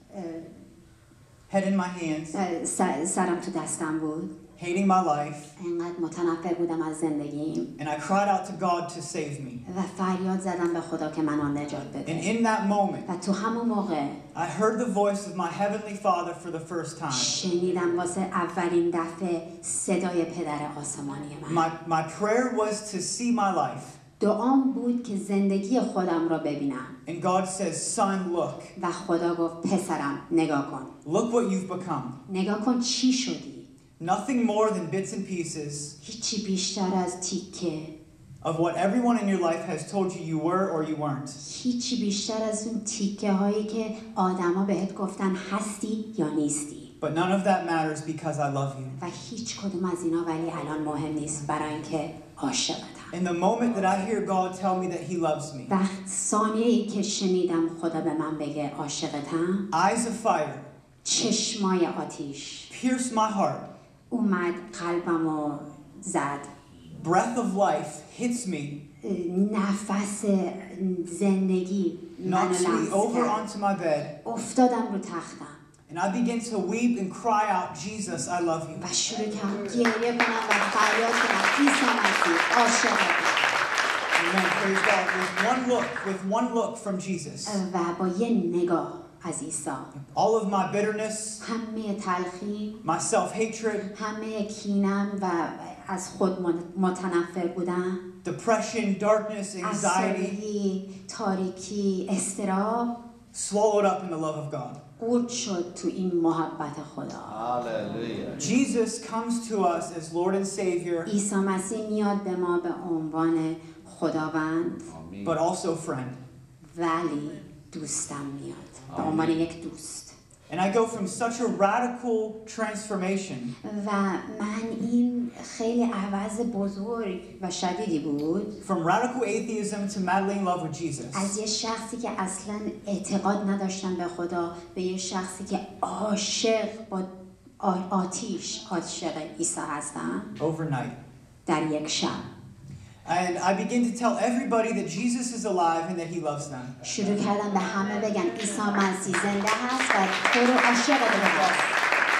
head in my hands, سرم تو دستم بود. hating my life, انقدر متنفر بودم از زندگیم and I cried out to God to save me. و فریاد زدم به خدا که منو نجات And بده. in that moment, و تو همون موقع I heard the voice of my heavenly Father for the first time. شنیدم واسه اولین دفعه صدای پدر آسمانی من. My prayer was to see my life. دعام بود که زندگی خودم را ببینم. And God says, son, look. و خدا گفت پسرم نگاه کن. Look what you've become. نگاه کن چی شدی. Nothing more than bits and pieces هیچی بیشتر از تیکه. of what everyone in your life has told you you were or you weren't. هیچی بیشتر از اون تیکه هایی که آدما بهت گفتن هستی یا نیستی. But none of that matters because I love you. و هیچ کدوم از اینا ولی الان مهم نیست برای اینکه عاشقتم. In the moment that I hear God tell me that he loves me, وقت ثانیه‌ای که شنیدم خدا به من بگه عاشقتم، eyes of fire چشمای آتیش pierced my heart. اومد قلبمو زد. Breath of life hits me, نفس زندگی منو knocks me لمس over کرد. onto my bed, افتادم رو تختم and I begin to weep and cry out, Jesus, I love you. و شروع کردم گریه کنم و فریاد کنم عیسی مسیح عاشقتم. Amen. Praise God. With one look from Jesus, و با یه نگاه از عیسی all of my bitterness, همه تلخی، my self-hatred, همه کینم و از خود متنفر بودن، depression, darkness, anxiety, افسردگی، تاریکی، اضطراب swallowed up in the love of God. قورت شد تو این محبت خدا. Hallelujah. Jesus comes to us as Lord and Savior, عیسی مسیح میاد به ما به عنوان خداوند Amen. but also friend. ولی دوستم میاد به عنوان یک دوست. And I go from such a radical transformation و من این خیلی عوض بزرگ و شدیدی بود from radical atheism to madly in love with Jesus. از یه شخصی که اصلا اعتقاد نداشتن به خدا به یه شخصی که عاشق با آتیش عاشق عیسی هستن Overnight. در یک شب. And I begin to tell everybody that Jesus is alive and that he loves them. شروع کردن به همه بگن عیسی مسیح زنده هست و تو رو عاشق داره.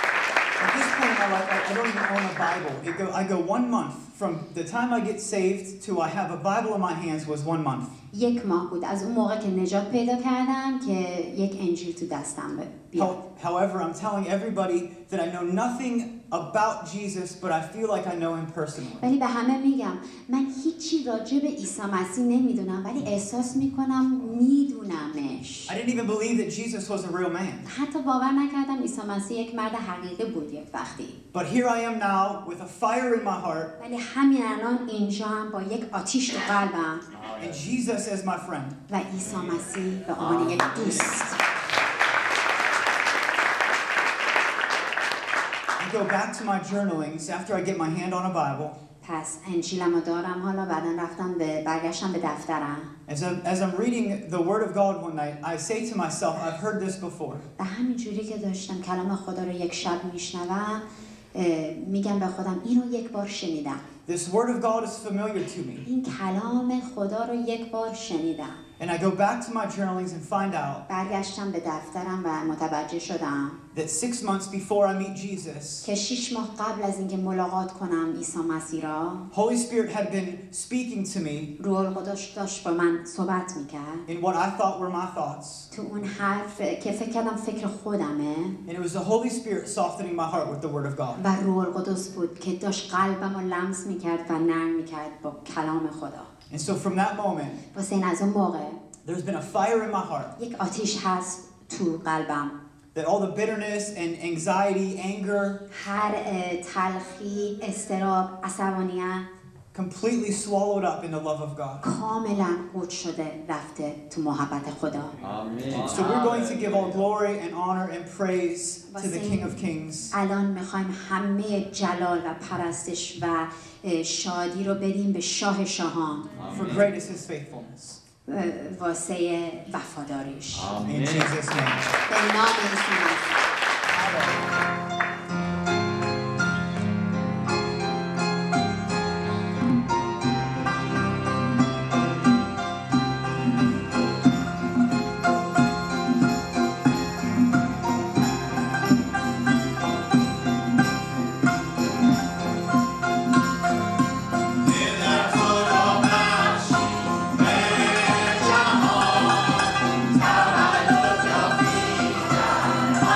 At this point in my life, I don't even own a Bible. I go 1 month from the time I get saved to I have a Bible in my hands was 1 month. یک ماه بود از اون موقع که نجات پیدا کردم که یک انجیل تو دستم بیاد. However, I'm telling everybody that I know nothing about Jesus, but I feel like I know him personally. ولی به همه میگم من هیچی راجع به عیسی مسیح نمیدونم ولی احساس میکنم میدونمش. I didn't even believe that Jesus was a real man. حتی باور نکردم عیسی مسیح یک مرد حقیقی بود یک وقتی. But here I am now with a fire in my heart. ولی همین الان اینجا هم با یک آتیش تو قلبم And Jesus as my friend. و عیسی مسیح به عنوان یک دوست. I go back to my journalings after I get my hand on a Bible. پس انجیلمو دارم حالا بعدا برگشتم به دفترم. As I'm reading the Word of God one night, I say to myself, I've heard this before. و همین جوری که داشتم کلام خدا رو یک شب میشنوم میگم به خودم اینو یک بار شنیدم. This Word of God is familiar to me. این کلام خدا رو یک بار شنیدم. And I go back to my journalings and find out برگشتم به دفترم و متوجه شدم that 6 months before I meet Jesus, که 6 ماه قبل از اینکه ملاقات کنم عیسی مسیح را، Holy Spirit had been speaking to me روح القدس داشت با من صحبت میکرد in what I thought were my thoughts. تو اون حرف که فکر کردم فکر خودمه، And it was the Holy Spirit softening my heart with the Word of God. و روح القدس بود که داشت قلبم رو لمس میکرد و نرم میکرد با کلام خدا. And so from that moment, واسه این از اون موقع there's been a fire in my heart یک آتیش هست تو قلبم. that all the bitterness and anxiety, anger, هر تلخی، اضطراب، عصبانیت completely swallowed up in the love of God. کاملا قورت شده رفته تو محبت خدا. آمین. So we're going to give all glory and honor and praise to the King of Kings. الان میخوایم همه جلال و پرستش و شادی رو بدیم به شاه شاهان. For great is His faithfulness. واسه وفاداریش. In Jesus' name. به نام عیسی مسیح. I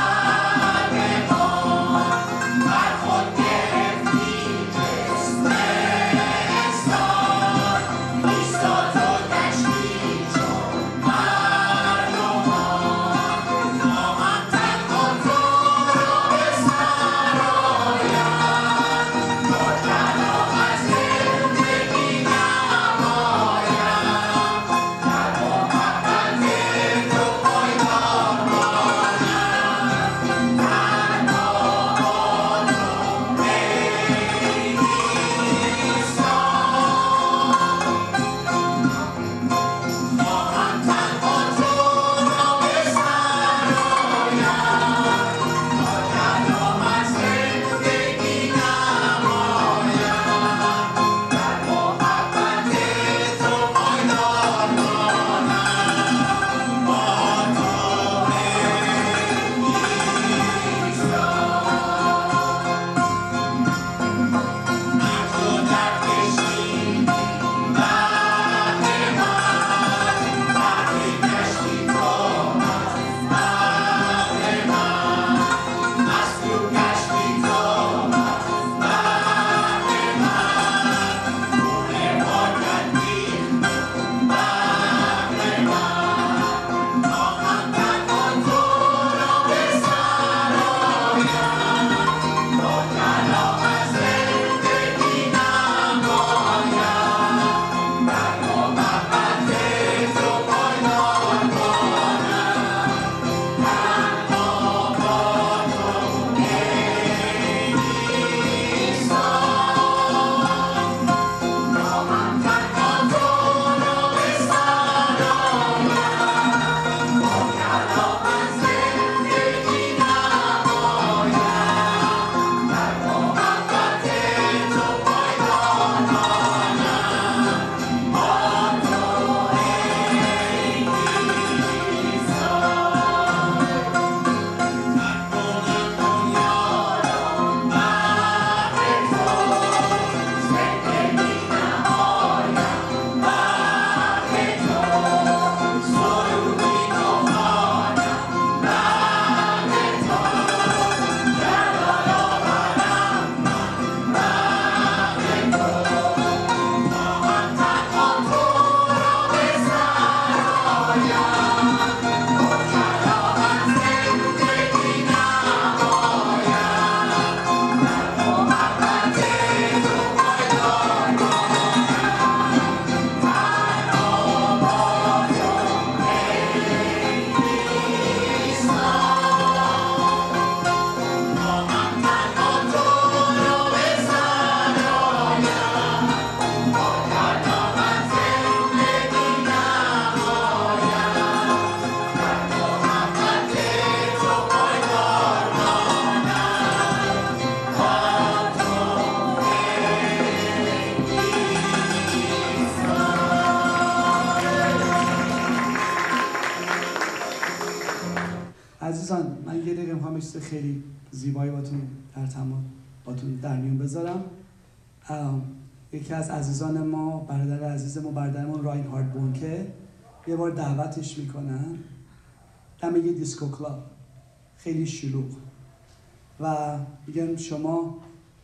دقیقه میخوام چیز خیلی زیبایی باتون در میون بذارم. یکی از عزیزان ما، برادر عزیز ما، برادرمون راینهارد بونکه، یه بار دعوتش میکنن دم یه دیسکو کلاب خیلی شلوغ و میگن شما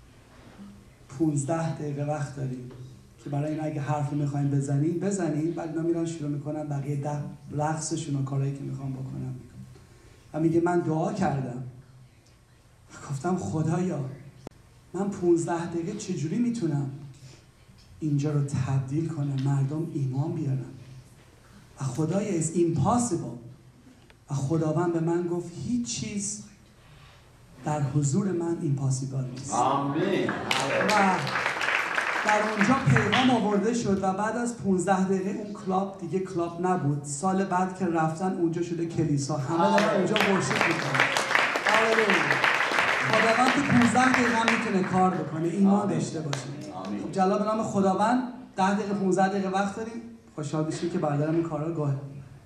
15 دقیقه وقت دارید که برای این اگه حرفی میخواین بزنید بعد اینا میرن شروع میکنن بقیه رقصشون و کارهایی که میخوام بکنم و میگه من دعا کردم، گفتم خدایا من 15 دقیقه چجوری میتونم اینجا رو تبدیل کنم، مردم ایمان بیارن و خدای is impossible. و خداوند به من گفت هیچ چیز در حضور من ایمپاسیبل نیست. آمین. و در اونجا پیغام آورده شد و بعد از 15 دقیقه اون کلاب دیگه کلاب نبود. سال بعد که رفتن اونجا شده کلیسا، همه دارن اونجا ورشیپ میکنن. خداوند تو 15 دقیقه هم میتونه کار بکنه، ایمان داشته باشیم. خب جلال به نام خداوند. 10 دقیقه 15 دقیقه وقت داریم، خوشحال بشیم که برادرم این کارا گاه.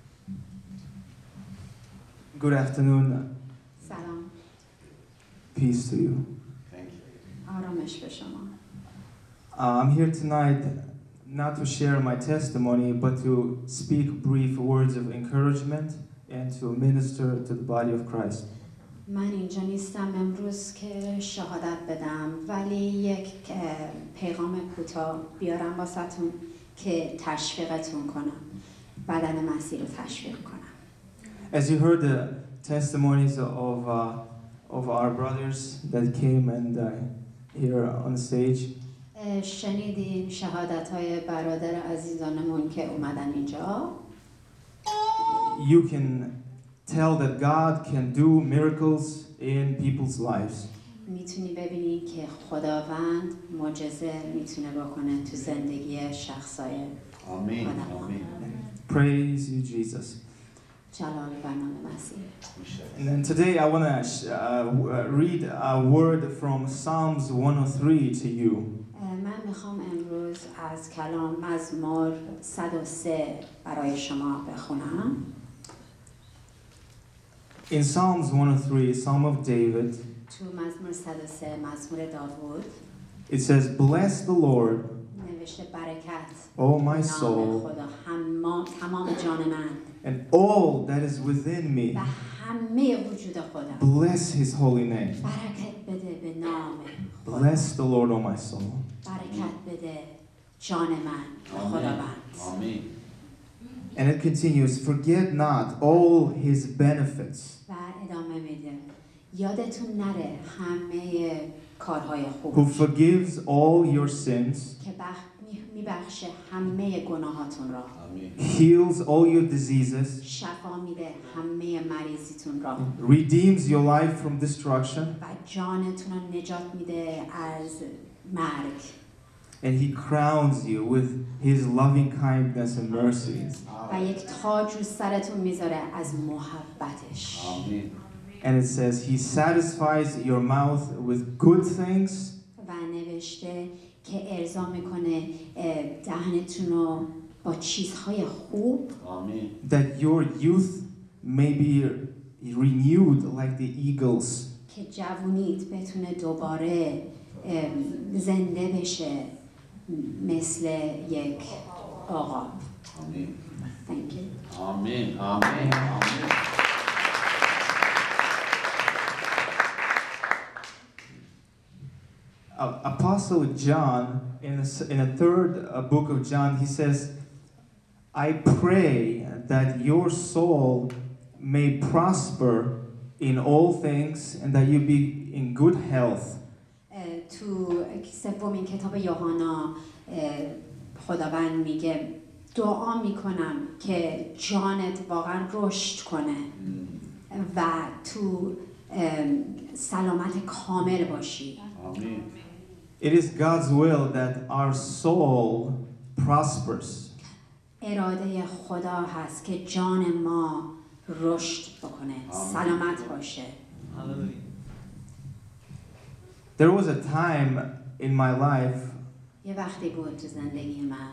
Good afternoon. سلام. Peace to you. Thank you. آرامش به شما. I'm here tonight not to share my testimony, but to speak brief words of encouragement and to minister to the body of Christ. من اینجا نیستم امروز که شهادت بدم، ولی یک پیغام کوتاه بیارم واسهتون که تشویقتون کنم، بدن مسیح رو تشویق کنم. As you heard the testimonies of our brothers that came and here on stage, شنیدین شهادت‌های برادر عزیزانمون که اومدن اینجا. you can tell that God can do miracles in people's lives. میتونی ببینی که خداوند معجزه میتونه بکنه تو زندگی شخصای آمین. آدم. آمین. Praise you, Jesus. جلال بر نام مسیح. And then today I want to read a word from Psalms 103 to you. من میخوام امروز از کلام مزمور 103 برای شما بخونم. In Psalms 103, Psalm of David, تو مزمور 103 مزمور داوود it says, "Bless the Lord, نوشته برکت O my نام soul, خدا تمام جان من and all that is within me. و همه وجود خودم Bless his holy name. برکت بده به نام خدا. Bless the Lord, O my soul." برکت بده جان من به خداوند. آمین. And it continues, "Forget not all his benefits, و ادامه میده یادتون نره همه کارهای who خوب forgives all your sins, که میبخشه همه گناهاتون را، آمین. heals all your diseases, شفا میده همه مریضیتون را redeems your life from destruction, و جانتون رو نجات میده از مرگ and he crowns you with his loving kindness and mercy." و یک تاج رو سرتون میذاره از محبتش. آمین. And it says, he satisfies your mouth with good things, و نوشته که ارضا میکنه دهنتون رو با چیزهای خوب آمین. that your youth may be renewed like the eagles. که جوونیت بتونه دوباره زنده بشه مثل یک عقاب. آمین. Thank you. آمین. آمین. آمین. Apostle John, in the third book of John, he says, "I pray that your soul may prosper in all things and that you be in good health." تو سومین کتاب یوحنا خداوند میگه دعا میکنم که جانت واقعا رشد کنه و تو سلامت کامل باشی. آمین. It is God's will that our soul prospers. اراده خدا هست که جان ما رشد بکنه، سلامت باشه. There was a time in my life یه وقتی بود تو زندگی من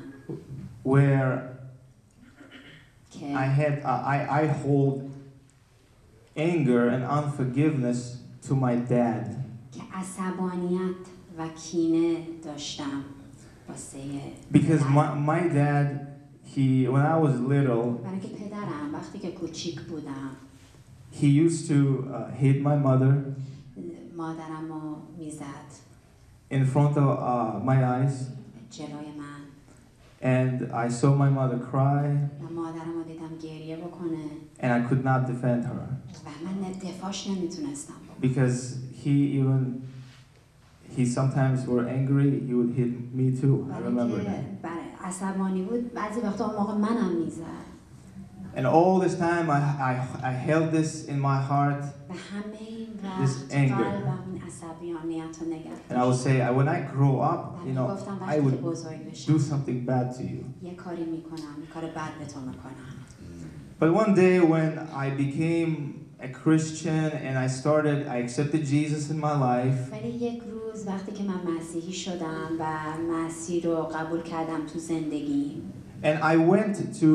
where که I hold anger and unforgiveness to my dad. که عصبانیت و کینه داشتم واسه Because پدرم. my dad, when I was little, برای که پدرم وقتی که کوچیک بودم he used to hit my mother مادرم رو میزد in front of my eyes, جلوی من and I saw my mother cry, و مادرم رو دیدم گریه بکنه and I could not defend her و من دفاعش نمیتونستم because he sometimes were angry. He would hit me too. I remember that. برای عصبانی بود بعضی وقتا اون موقع منم میزد And all this time, I held this in my heart, و همه این This وقت anger. قلبم این عصبانیت رو نگه and I would say, when I grow up, و گفتم I وقتی که would بزرگ do بشم something bad to you. یه کاری میکنم یه کار بد به تو میکنم But one day when I became a Christian and I accepted Jesus in my life, ولی یک روز وقتی که من مسیحی شدم و مسیح رو قبول کردم تو زندگیم and I went to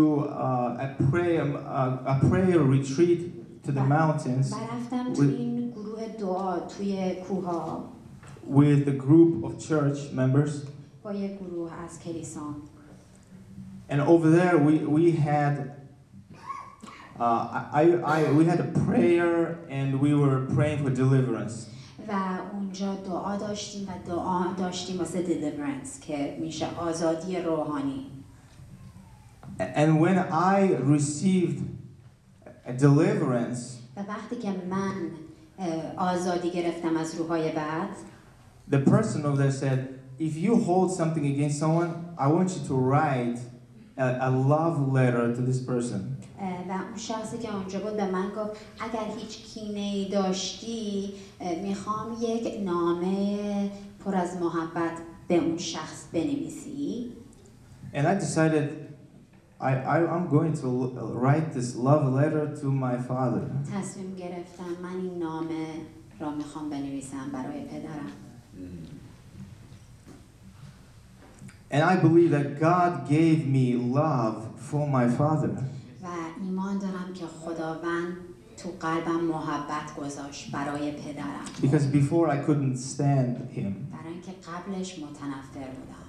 a prayer retreat to the mountains و رفتم تو این گروه دعا توی کوها with a group of church members. با یک گروه از کلیسان And over there we had we had a prayer and we were praying for deliverance. و اونجا دعا داشتیم و دعا داشتیم واسه deliverance که میشه آزادی روحانی And when I received a deliverance, و وقتی که من آزادی گرفتم از روحای بد the person over there said, if you hold something against someone, I want you to write a love letter to this person. و اون شخصی که اونجا بود به من گفت اگر هیچ کینه‌ای داشتی میخوام یک نامه پر از محبت به اون شخص بنویسی And I decided I'm going to write this love letter to my father. تصمیم گرفتم من این نامه را میخوام بنویسم برای پدرم And I believe that God gave me love for my father. و ایمان دارم که خداوند تو قلبم محبت گذاشت برای پدرم Because before I couldn't stand him. برای اینکه قبلش متنفر بودم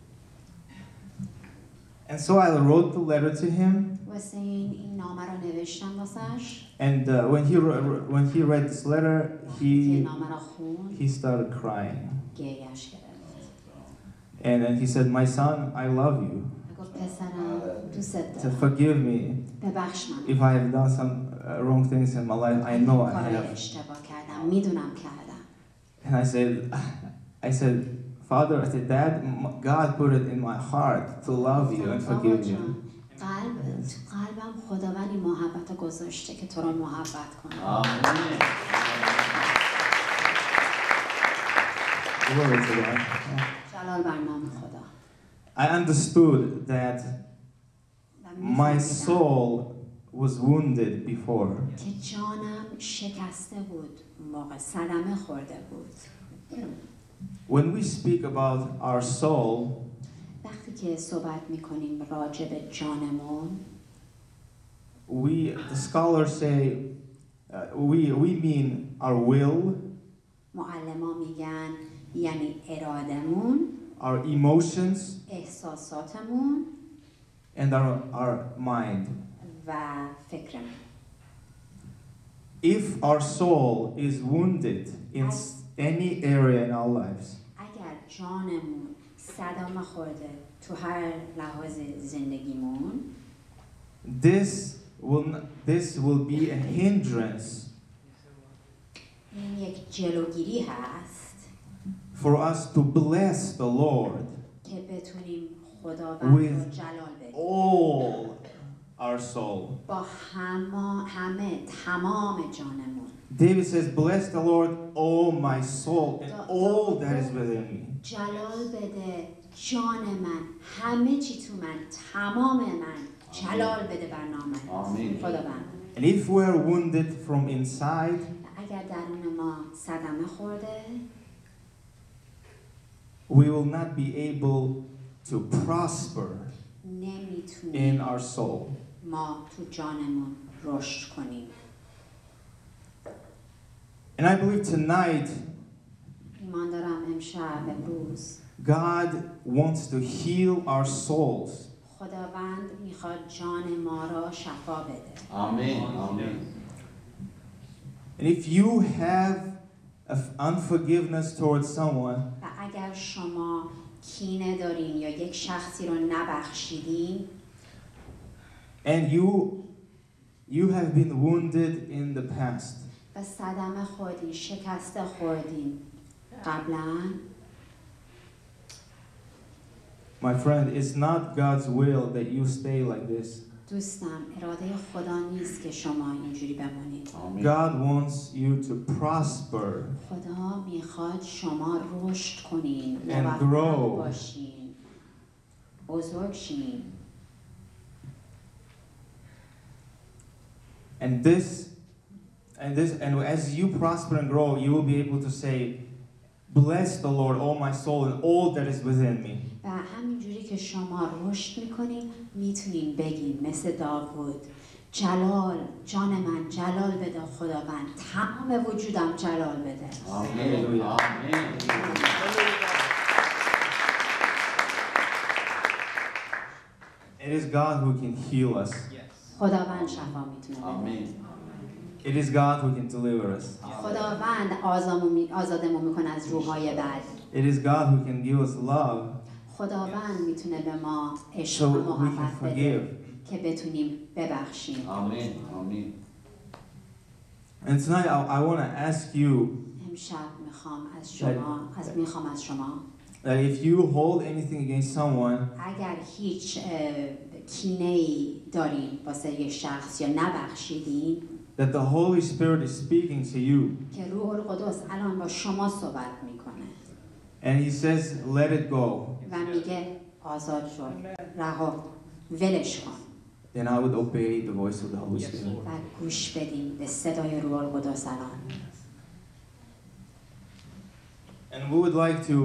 And so I wrote the letter to him. واسه این نامه رو نوشتم واسش And when he read this letter, که he نامه رو خون he started crying. گریهش گرفت And then he said, "My son, I love you. گفت پسرم دوست So دارم forgive me ببخش من if I have done some wrong things in my life. I know I کار have." اشتباه کردم میدونم کردم And I said, Father, I said, Dad, God put it in my heart to love you and بابا forgive جان، you. تو قلبم خداوند این محبت رو گذاشته که تو رو محبت کنه آمین. Glory to God. جلال بر نام خدا I understood that و my می‌فهمیدم soul was wounded before. که جانم شکسته بود اون موقع صدمه خورده بود When we speak about our soul, وقتی که صحبت میکنیم راجع به جانمون the scholars say we mean our will, معلما میگن یعنی ارادمون our emotions, احساساتمون and our mind. و فکرمون If our soul is wounded in any area in our lives, اگر جانمون صدمه خورده تو هر لحاظ زندگیمون this will be a hindrance این یک جلوگیری هست for us to bless the Lord که بتونیم خداوند رو With جلال بدیم all our soul. با همه تمام جانمون David says, "Bless the Lord, oh my soul, and all that is within me." جلال بده جان من همه چی تو من تمام من جلال بده بر نام آمین. خداوند And if we're wounded from inside, اگر درون ما صدمه خورده we will not be able to prosper in نمیتونیم our soul. ما تو جانمون رشد کنیم And I believe tonight, ایمان دارم امروز God wants to heal our souls. خداوند میخواد جان ما را شفا بده. Amen. Amen. And if you have unforgiveness towards someone, و اگر شما کینه دارین یا یک شخصی رو نبخشیدین and you have been wounded in the past, و صدمه خوردین، شکست خوردین قبلا، my friend, it's not God's will that you stay like this. دوستم اراده خدا نیست که شما اینجوری بمونید. Amen. God wants you to prosper خدا میخواد شما رشد کنین، And موفق grow. باشین، بزرگ شین. and as you prosper and grow, you will be able to say, bless the Lord, all my soul, and all that is within me. و همینجوری که شما رشد میکنین میتونین بگین مثل داوود، جلال جان من جلال بده خداوند، تمام وجودم جلال بده. Amen. Amen. It is God who can heal us. خداوند شفا میتونه بده. Amen. It is God who can deliver us. خداوند آزادمون میکنه از روحای بد. It is God who can give us love خداوند میتونه به ما عشق so و we can محبت بده forgive. که بتونیم ببخشیم. Amen. Amen. And tonight I want to ask you امشب میخوام از شما that if you hold anything against someone, اگر هیچ کینه‌ای دارین واسه یه شخص یا نبخشیدین، that the Holy Spirit is speaking to you. که روح القدس الان با شما صحبت میکنه And he says, let it go. و میگه آزاد شو، رها، ولش کن. Then I would obey the voice of the Holy Spirit. و گوش بدین به صدای روح القدس الان. And we would like to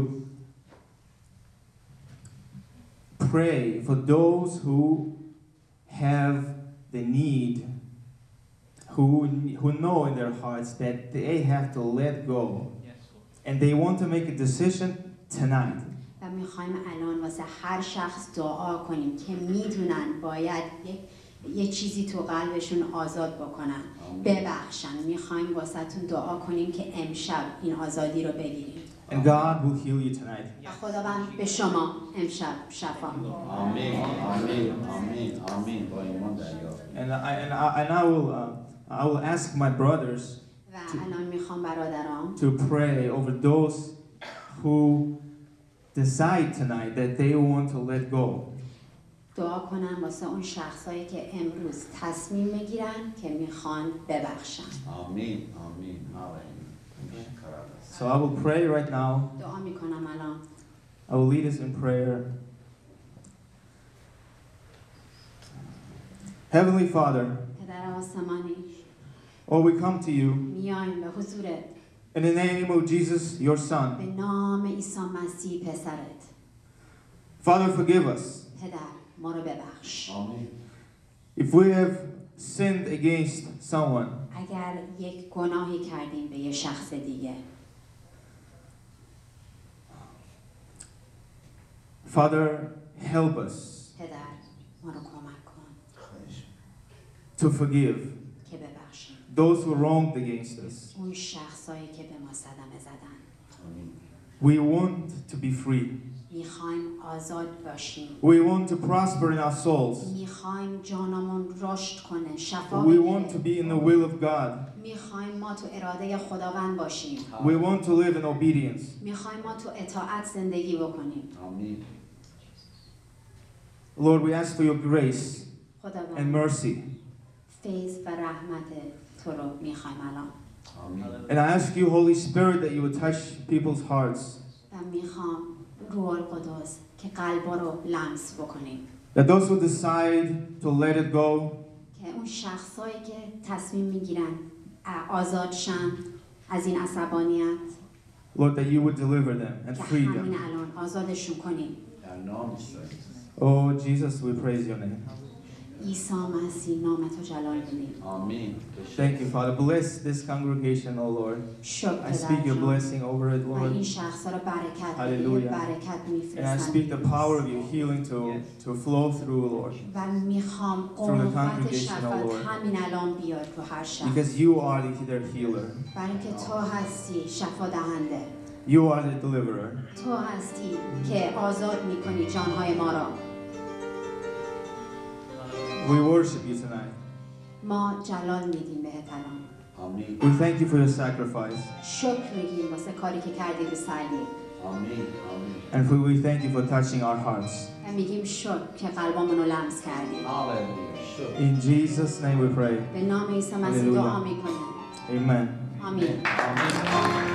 pray for those who have the need, who know in their hearts that they have to let go. And they want to make a decision tonight. و میخوایم الان واسه هر شخص دعا کنیم که میدونن باید یه چیزی تو قلبشون آزاد بکنن، ببخشن. میخوایم واسه تون دعا کنیم که امشب این آزادی رو بگیریم. And God will heal you tonight. و خداوند به شما امشب شفا میده. Amen. Amen. Amen. Amen. با ایمان دریافت. And I will ask my brothers و الان میخوام برادرام to pray over those who decide tonight that they want to let go. دعا کنم واسه اون شخصایی که امروز تصمیم میگیرن که میخوان ببخشن. Amen. Amen. Hallelujah. So I will pray right now. دعا میکنم الان. I will lead us in prayer. Heavenly Father, پدر آسمانی، oh, we come to you میایم به حضورت in the name of Jesus, your Son. به نام عیسی مسیح پسرت. Father, forgive us. پدر ما رو ببخش. Amen. If we have sinned against someone, اگر یک گناهی کردیم به یه شخص دیگه، Father, help us پدر ما رو کمک کن to forgive که ببخشیم those who wronged against us. اون شخصایی که به ما صدمه زدن. We want to be free. میخوایم آزاد باشیم. We want to prosper in our souls. میخوایم جانمون رشد کنه، شفا We want to بده. be in the will of God. میخوایم ما تو اراده خداوند باشیم. We want to live in obedience. میخوایم ما تو اطاعت زندگی بکنیم. Amen. Lord, we ask for your grace and خداوند mercy. فیض و رحمت تو رو میخوایم الان. Amen. And I ask you, Holy Spirit, that you would touch people's hearts. و میخوام روح القدس که قلبا رو لمس بکنیم. That those who decide to let it go, که اون شخصایی که تصمیم میگیرن آزاد شن از این عصبانیت، Lord, that you would deliver them and که free همین them. الان آزادشون کنیم. در نام عیسی. Oh, Jesus, we praise your name. عیسی مسیح نام تو جلال بدیم. آمین. Thank you, Father. Bless this congregation, oh Lord. I speak your blessing over it, و Lord. این شخصا را برکت Hallelujah. برکت And I speak the power of your healing to flow through, Lord. و میخوام قوت شفاعت همین الان بیاد تو هر شخص. Because you are their healer. برای اینکه تو هستی شفا دهنده. You are the deliverer. تو هستی که آزاد میکنی جانهای ما را. We worship you tonight. ما جلال میدیم بهت الان. آمین. We thank you for your sacrifice. شکر میگیم واسه کاری که کردی رو صلیب. آمین. آمین. And we thank you for touching our hearts. و میگیم شکر که قلبمون رو لمس کردی. Hallelujah. In Jesus' name we pray. به نام عیسی مسیح دعا میکنیم. Amen. آمین. آمین.